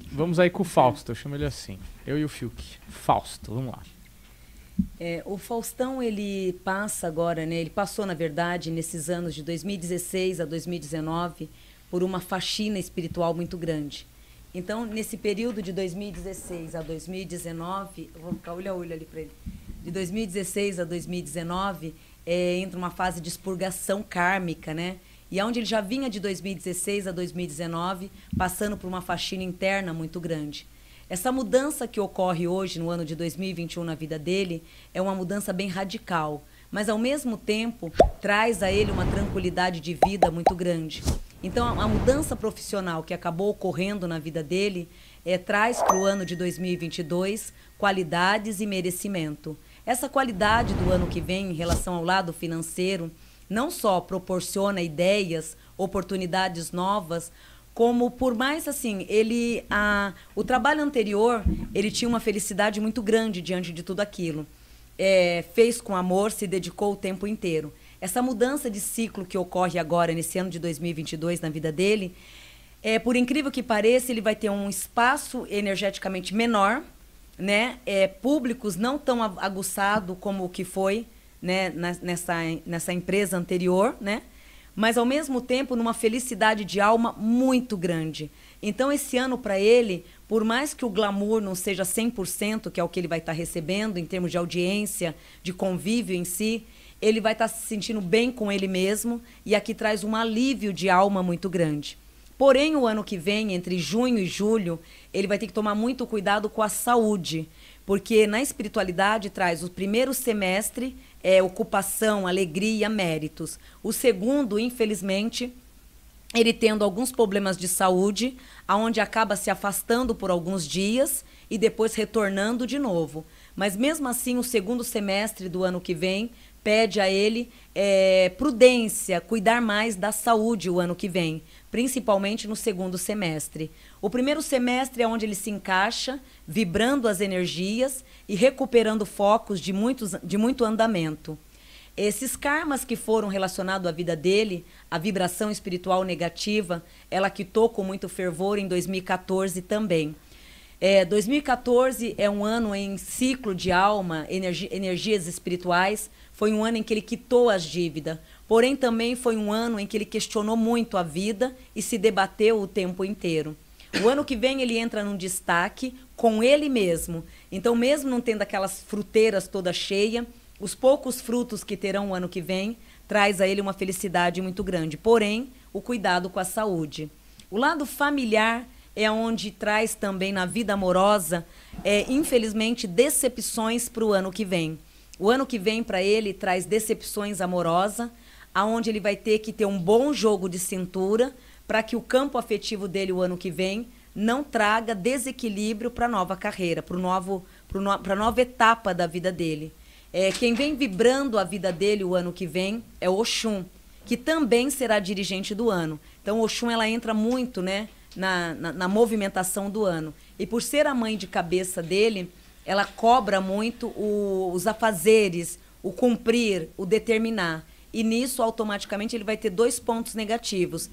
Vamos aí com o Fausto, eu chamo ele assim. Eu e o Fiuk. Fausto, vamos lá. O Faustão, ele passa agora, né? Ele passou, na verdade, nesses anos de 2016 a 2019, por uma faxina espiritual muito grande. Então, nesse período de 2016 a 2019, eu vou ficar olho a olho ali para ele, de 2016 a 2019, entra uma fase de expurgação kármica, né? E onde ele já vinha de 2016 a 2019, passando por uma faxina interna muito grande. Essa mudança que ocorre hoje, no ano de 2021, na vida dele, é uma mudança bem radical, mas, ao mesmo tempo, traz a ele uma tranquilidade de vida muito grande. Então, a mudança profissional que acabou ocorrendo na vida dele traz para o ano de 2022 qualidades e merecimento. Essa qualidade do ano que vem, em relação ao lado financeiro, não só proporciona ideias, oportunidades novas, como, por mais assim, o trabalho anterior, ele tinha uma felicidade muito grande diante de tudo aquilo. Fez com amor, se dedicou o tempo inteiro. Essa mudança de ciclo que ocorre agora, nesse ano de 2022, na vida dele, por incrível que pareça, ele vai ter um espaço energeticamente menor, né? Públicos não tão aguçado como o que foi, né? nessa empresa anterior, né? Mas, ao mesmo tempo, numa felicidade de alma muito grande. Então, esse ano, para ele, por mais que o glamour não seja 100%, que é o que ele vai estar recebendo, em termos de audiência, de convívio em si, ele vai estar se sentindo bem com ele mesmo, e aqui traz um alívio de alma muito grande. Porém, o ano que vem, entre junho e julho, ele vai ter que tomar muito cuidado com a saúde, porque na espiritualidade traz o primeiro semestre, ocupação, alegria, méritos. O segundo, infelizmente, ele tendo alguns problemas de saúde, aonde acaba se afastando por alguns dias e depois retornando de novo. Mas, mesmo assim, o segundo semestre do ano que vem pede a ele prudência, cuidar mais da saúde o ano que vem, principalmente no segundo semestre. O primeiro semestre é onde ele se encaixa, vibrando as energias e recuperando focos de muito andamento. Esses karmas que foram relacionados à vida dele, a vibração espiritual negativa, ela quitou com muito fervor em 2014 também. 2014 é um ano em ciclo de alma, energias espirituais. Foi um ano em que ele quitou as dívidas. Porém, também foi um ano em que ele questionou muito a vida e se debateu o tempo inteiro. O ano que vem ele entra num destaque com ele mesmo. Então, mesmo não tendo aquelas fruteiras toda cheia, os poucos frutos que terão o ano que vem traz a ele uma felicidade muito grande. Porém, o cuidado com a saúde. O lado familiar é onde traz também na vida amorosa, infelizmente, decepções para o ano que vem. O ano que vem para ele traz decepções amorosas, aonde ele vai ter que ter um bom jogo de cintura para que o campo afetivo dele o ano que vem não traga desequilíbrio para a nova carreira, para a nova etapa da vida dele. Quem vem vibrando a vida dele o ano que vem é Oxum, que também será dirigente do ano. Então, Oxum, ela entra muito, né, na movimentação do ano. E por ser a mãe de cabeça dele, ela cobra muito os afazeres, o cumprir, o determinar. E nisso, automaticamente, ele vai ter 2 pontos negativos.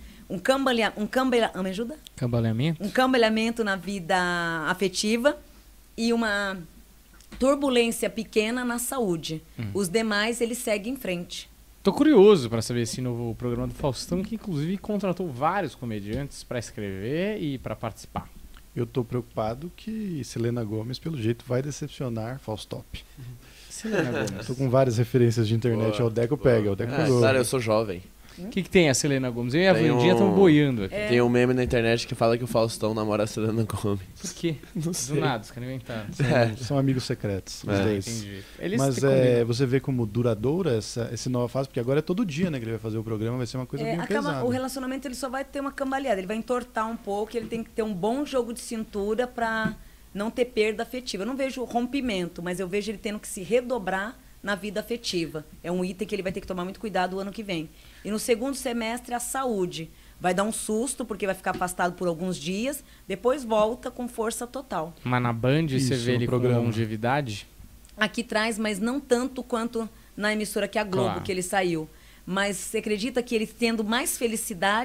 Me ajuda? Cambaleamento? Um cambaleamento na vida afetiva e uma turbulência pequena na saúde. Os demais, ele segue em frente. Tô curioso para saber esse novo programa do Faustão, que inclusive contratou vários comediantes para escrever e para participar. Eu tô preocupado que Selena Gomez, pelo jeito, vai decepcionar Faustop. Selena Gomez. Tô com várias referências de internet. O Deco pega, o Deco pegou. Claro, eu sou jovem. O que tem a Selena Gomez? Eu e a Tem Vandinha estão boiando aqui. Tem um meme na internet que fala que o Faustão namora a Selena Gomes. Por quê? Não Do sei. nada, os caras inventaram. São amigos secretos. Os dois. Entendi. Eles Mas se combinam. você vê como duradoura essa nova fase, porque agora é todo dia, né, que ele vai fazer o programa, vai ser uma coisa bem pesada. O relacionamento ele só vai ter uma cambaleada, ele vai entortar um pouco, ele tem que ter um bom jogo de cintura para não ter perda afetiva. Eu não vejo rompimento, mas eu vejo ele tendo que se redobrar na vida afetiva. É um item que ele vai ter que tomar muito cuidado o ano que vem. E no segundo semestre, a saúde. Vai dar um susto, porque vai ficar afastado por alguns dias, depois volta com força total. Mas na Band Isso, você vê no ele programa. com longevidade? Aqui traz, mas não tanto quanto na emissora que é a Globo, Claro. que ele saiu. Mas você acredita que ele tendo mais felicidade,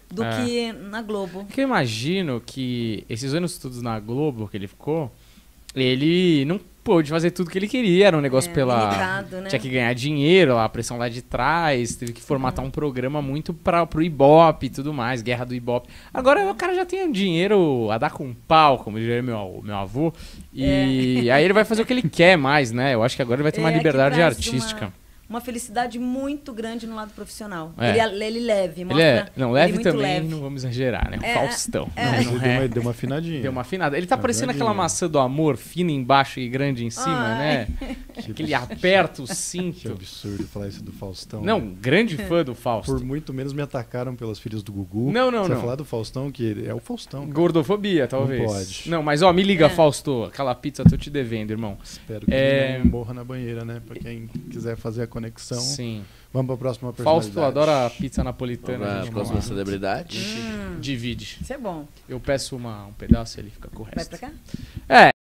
do que na Globo. Porque eu imagino que esses anos todos na Globo que ele ficou, ele não pôde fazer tudo que ele queria, era um negócio limitado, né? Tinha que ganhar dinheiro, a pressão lá de trás, teve que formatar um programa muito pro Ibope e tudo mais, guerra do Ibope. Agora o cara já tem dinheiro a dar com pau, como diria meu avô, e aí ele vai fazer o que ele quer mais, né? Eu acho que agora ele vai ter uma liberdade artística. Uma felicidade muito grande no lado profissional. É. Ele leve, mostra leve muito também, leve. não vamos exagerar, né? O Faustão. Ele deu uma afinadinha. Deu uma afinada. Ele tá parecendo aquela maçã do amor, fina embaixo e grande em cima, né? Que ele aperta o Que cinto. absurdo falar isso do Faustão. Não, né? grande fã do Fausto. Por muito menos me atacaram pelas filhas do Gugu. Não. Você vai falar do Faustão, que ele é o Faustão. Cara. Gordofobia, talvez. Não pode. Não, mas ó, me liga, Fausto. Aquela pizza tô te devendo, irmão. Espero que ele não morra na banheira, né? Pra quem quiser fazer a conexão. Sim. Vamos pra próxima personalidade. Fausto adora pizza napolitana. A gente, próxima vamos lá. celebridade. Divide. Isso é bom. Eu peço um pedaço e ele fica com o Vai resto. pra cá? É.